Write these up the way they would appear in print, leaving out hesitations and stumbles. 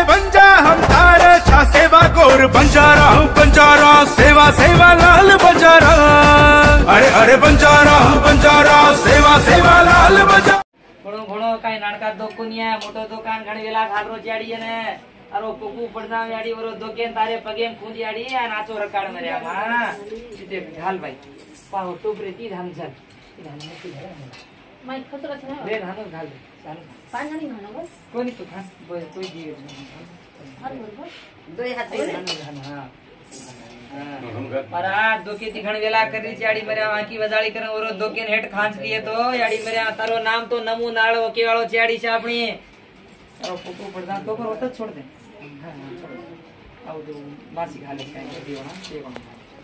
बंजा हम तारे छा सेवा गोर बंजारा सेवा सेवा लाल बंजारा अरे अरे बंजारा सेवा सेवा लाल बंजारा घणो घणो काई नाटका दोकुनिया मोटो दुकान घणी वेला खालरो चाडी ने अरो पुकू पड़ना याडी वरो दोकेन तारे पगेम खुंदी याडी आ नाचो रकाड मर्या मा सीते घाल भाई पाहो टोपरे ती धाम छन माई खतरा छ रे धानो घाल चाल पानी खाना बस कोनी तो खा कोई दिए हर बरोबर दो हाथ दे धानो हां परा दोके ती घण वेला करी चाडी मर्या वाकी वजाळी करन वरो दोकेन हेट खांच लिए तो याडी मर्या तारो नाम तो नमू नाळो केवाळो चाडी छ आपणी अरो पुकू पड़ना तो पर होत छोड़ दे हां छोड़ आओ दो मासी घाले काय देवना देवना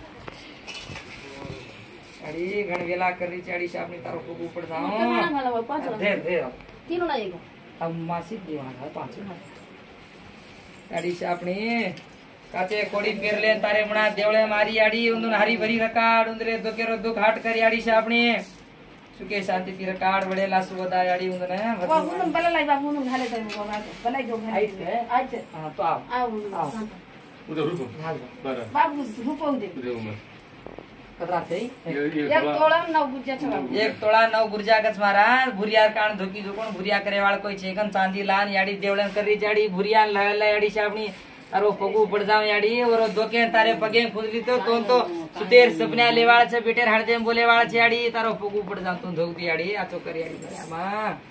अरे घण वेला करी चाडी छ आपणी तारो पुकू पड़ जाओ दे दे तीनों ना एक अब मासी देवना पांच गाड़ी से आपणी काचे कोडी पेरले तारे मणा देवळे मारी आडी उंदुन हरी भरी रकाड उंदरे दोकेरो दुख हाट करी आडी से आपणी सुके शांति ती रकाड वडेला सुवदा आडी उंदने वो उन बला लाई बाबू उन घाले तय को बला जो घाले आज हां तो आओ उधर रुको बरा बाबू रुपो दे कतरा थे एक तोड़ा 9 गुर्जा छ एक तोड़ा 9 गुर्जा गच महाराज भुरियार कान धोकी जो कोण भुरिया करे वाळ कोई छेकन चांदी लान याडी देवळन करी जाडी भुरिया लायला याडी से आपणी अरो पगू पड़ जाओ याडी और दोके तारे पगे खुदली तो सुतेर सपन्या लेवाळ छ बेटेर हळदे बोले वाळ छ याडी तारो पगू पड़ जाओ तू धोगती याडी आचो कर याडी मा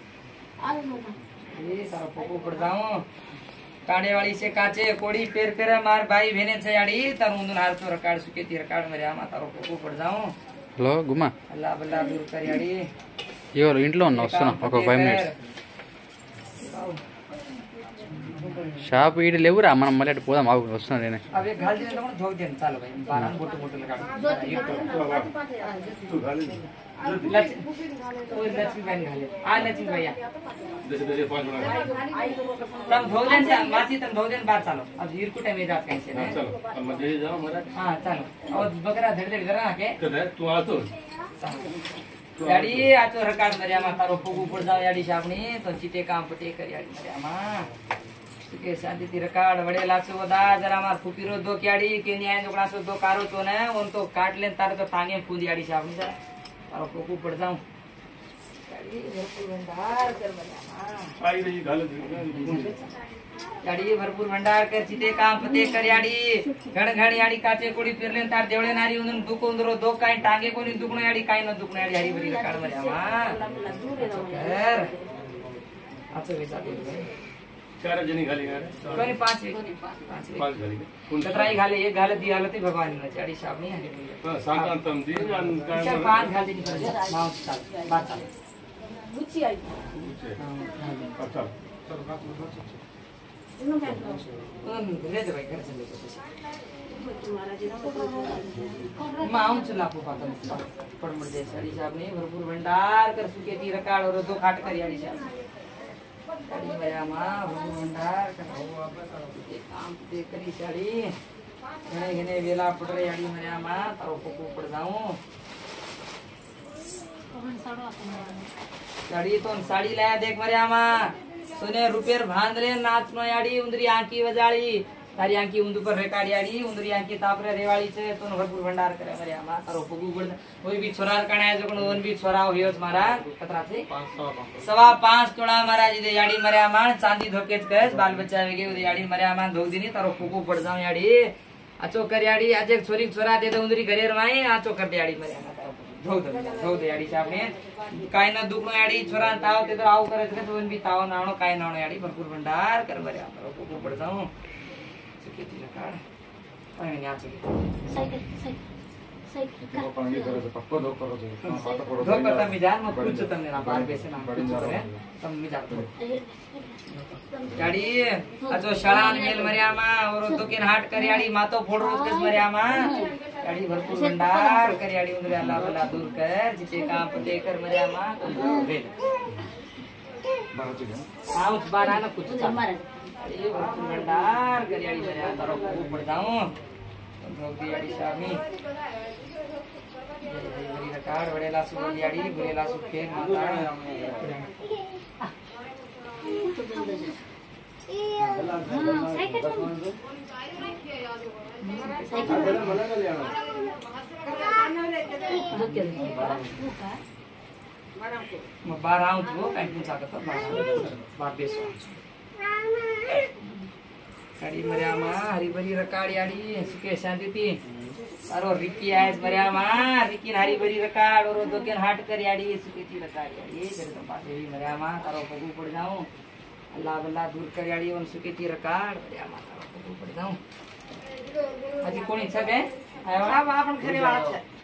ये तारो पगू पड़ जाओ काडे वाली से काचे कोडी पेर पेर मार भाई बहने छ याडी तार उंदुन हार तो रकाड सुके ती रकाड मर्या मा तारो पगू पड़ जाओ హలో గుమ్మా అల్లా బల్లా దూర్ कर याडी ఎవరు ఇంట్లో ఉన్నా వస్తున్నా ఒక 5 మినిట్స్ షాప్ ఈడ లేవురా మనం మళ్ళీ అటు పోదాం ఆగు వస్తున్నా నేనే అవి గాల్ దిన तो धोक देन चालो भाई बारान बोट बोट लगा तू घाले लक्ष्मी बहन घाले आ लक्ष्मी भैया जैसे 5 बना तम धोक देन मासी तम धोक देन बात चालो अब हीर को टाइम रात कैसे है चलो अब मत ले जाओ हमारा हां चलो और बकरा धड़ धड़ करा के करे तू आ तो याडी आचो रकाड मर्या मा तारो पुगू पड़ जाओ याडी सापणी तो चिते काम पटे कर याडी मर्या मा के शांति ती रकाड वडेला सोदा जरा मार फुपीरो दो क्याडी के न्याय जोगणा सो दो कारो तो ने उन तो काट लेन तारे तो टांगे फूंदी याडी सापणी जरा तारो पुगू पड़ जाऊं याडी भरपूर भंडार कर मर्या मा आई रही घाले याडी भरपूर भंडार कर चिते काम पते कर याडी घण घण याडी काचे कोडी पेरलेन तार देवळे नारी उन दुको उंदरो दो काय टांगे कोनी दुकणो याडी काय न दुकणो याडी हरी भरी रकाड मर्या मा कर आचो वेचा दे 4 जणी घाली यार कोनी 5 घाली कतराई घाले एक घाले दी हालती भगवान ने चाडी साबनी है सांगन तम दी आणि काय 5 घाल दी नाव चाल बात चाल गुच्ची आई अच्छा इनो काय ले दे भाई घर चले तुम्हारा जी माउं चला को पाता पड़ मर दे साडी साबनी भरपूर भंडार कर सुके ती रकाड और दो खाट कर याडी साब गाड़ी मया मा भरपूर भंडार कर ये काम ते करी साडी घणे घणे वेला पड़रे याडी मया मा तारो पको पड़ जाऊं साड़ी तो साड़ी लाया देख मर्या मा सोने रुपये भांदले नाचनो याडी उंदरी आंकी वजाळी तारी आंकी उंदू पर रेकाडी याडी उंदरी आंकी तापरे रेवाळी छे तो भरपूर भंडार करे मर्या मा तारो पगू गुड कोई भी छोरार कणाय जकोन ओन भी छोरा होयोच महाराज कतरा छे 5.5 तोड़ा महाराज दे याडी मर्या मा चांदी धोकेच कस बाल बच्चा वेगे उदे याडी मर्या मा धोक दिनी तारो पगू पड़ जाऊ याडी आचो कर याडी आज एक छोरी छोरा दे दे उंदरी घरेर माई आचो कर दे याडी मर्या मा धोक दे याडी सापने काय न दुखनो याडी छोरा ताव ते तो आव करत के दोन भी ताव नाणो काय नाणो याडी भरपूर भंडार कर मर्या तारो पगू पड़ जाऊ सुकेती रकाड पाणी न्याचो साइकिल पाणी करायचं पक्क धोक करायचं आता पडो धोक करता मी जान मग कुछ तमने ना बार बेसे ना तम मी जातो याडी आजो शाळा मेल मर्या मा और दोकेन हाट कर याडी मातो फोड रोज कस मर्या मा याडी भरपूर भंडार कर याडी उंदरे अल्लाह भला दूर कर जिते काम पते कर मर्या मा वेल बाराचे घ्या आउच बारा ना कुछ मार ये भरपूर भंडार कर याडी मर्या तारो पड़ जाऊं धोक दी याडी शामी बड़ी रकाड वडेला सु याडी गुरेला सु खेन माता मग 12 आउट हो काय तुमचा कसं 12 काडी मर्यामा हरिभरी रकाडी आडी सुके शांती ती अरो रिकी आयस मर्यामा रिकी हरिभरी रकाड और दोकेन हाट कर आडी सुके ती रकाडी आडी तेरे तो पास ही मर्यामा तारो पगू पड़ जाऊं अल्लाह बल्ला दूर कर आडी और सुके ती रकाड मर्यामा तारो पगू पड़ जाऊं अजी कोणी छके आयो आपण घरी वाळत